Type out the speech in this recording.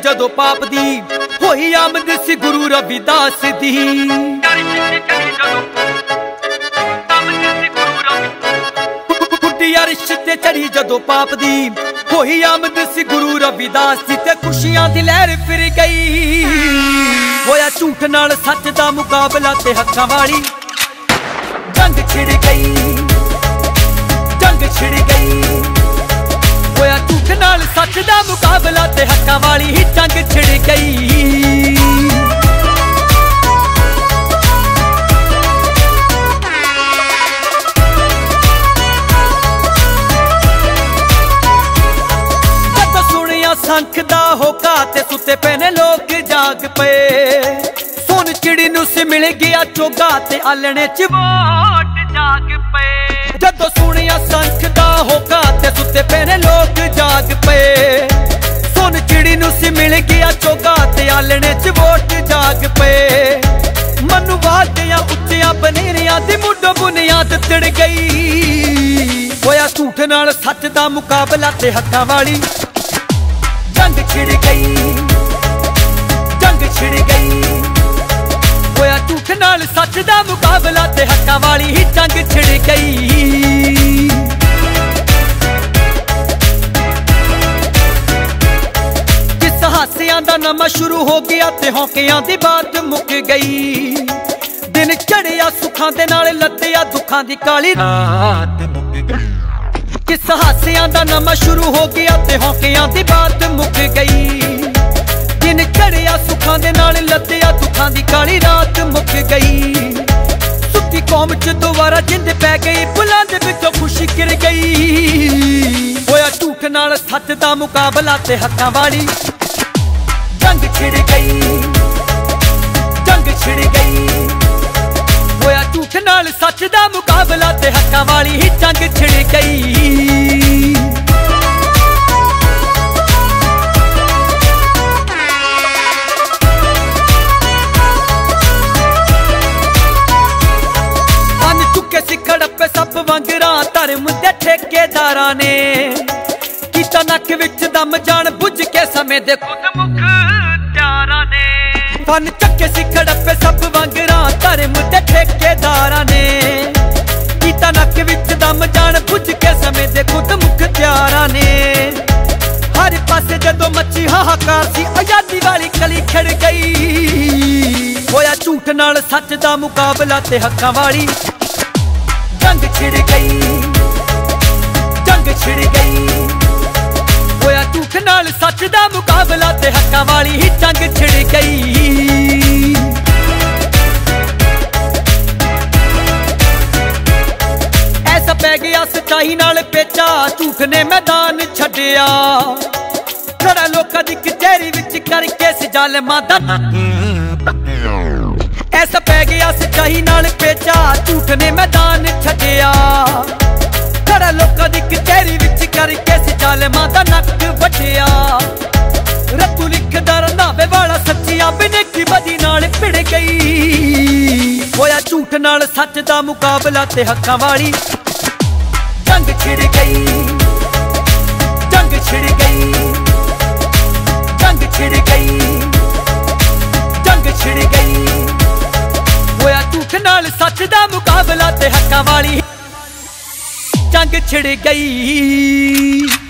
जदों पाप दी होई आमद सी गुरु रविदास दी। अर्श ते चढ़ी जदों पाप दी होई आमद सी गुरु रविदास दी। ते खुशियां दी लहर फिर गई होया झूठ नाल सच दा मुकाबला ते हक्कां वाली जंग छिड़ गई, जंग छिड़ गई। होया झूठ नाल सच दा मुकाबला ते हक्कां वाली ही जंग छिड़ गई। संख दा होका ते सुते पे ने लोग जाग पे। सोन चिड़ी नूं सी मिल गया चोगा ते आलने च वोट जाग पे। जदों सुनिया संख दा होका ते सुते पे ने लोग जाग पे। सोन चिड़ी नूं सी मिल गया चोगा ते आलने च वोट जाग पे। मनुवाद दियां उच्चियां बनेरियां दी मुड्ढों बुनियाद तिड़ गई। होया झूठ नाल सच दा मुकाबला ते हक्कां वाली जंग छिड़ गई, जंग छिड़ गई। होया झूठ नाल सच दा मुकाबला ते हक्कां वाली ही जंग छिड़ गई। किस हासियां दा नमा शुरू हो गया ते हौकियां दी बात मुक गई। दिन चढ़िया सुखां दे नाल लद्दिया दुखां दी काली रात मुक गई। किस हासियां दा नमा शुरू हो गया ते हौकियां दी बात मुक गई। दिन चढ़िया सुखां दे नाल लद्दिया दुखां दी काली रात मुक गई। सुती कौम च दोबारा जिंद पै गई, बुलां दे विचों खुशी गिर गई। होया झूठ नाल सच दा मुकाबला ते हक्कां वाली जंग छिड़ गई, जंग छिड़ गई। होया झूठ नाल सच दा मुकाबला ते हक्कां वाली ही जंग छिड़ गई। बन चुके सिख हड़प्पे सब वांगरां धर्म दे ठेकेदारां ने। कीता नक विच दम जान बुझ के समय दे खुद मुख्तियारां ने। बन चुके सिख हड़प्पे सब वांगरां धर्म दे ठेकेदारां ने। कीता नक विच दम जान बुझ के समय दे खुद मुख्तियारां ने। हर पासे जदों मची हाहाकार सी आजादी वाली कली खिड़ गई। होया झूठ नाल सच दा मुकाबला ते हक्कां वाली जंग छिड़ गई, जंग छिड़ गई। होया झूठ नाल सच दा मुकाबला ते हक्कां वाली ही जंग छिड़ गई। ऐसा पै गया सच्चाई नाल पेचा, झूठ ने मैदान छड्डिया। खड़ा लोकां दी कचहरी विच करके जालिमां दा ऐसा पै गया सच्चाई नाल पेचा, झूठ ने मैदान छड्डिया। खड़ा लोकां दी कचहरी विच करके जालिमां दा नक वड्डिया। रत्तू लिखदा रंधावे वाला सच्चियां बिनेकी बदी नाल भिड़ गई। होया झूठ नाल सच दा मुकाबला ते हक्कां वाली जंग छिड़ गई, जंग छिड़ गई, जंग छिड़ गई, जंग छिड़ गई। होया झूठ नाल सच दा मुकाबला ते हक्कां वाली जंग छिड़ गई।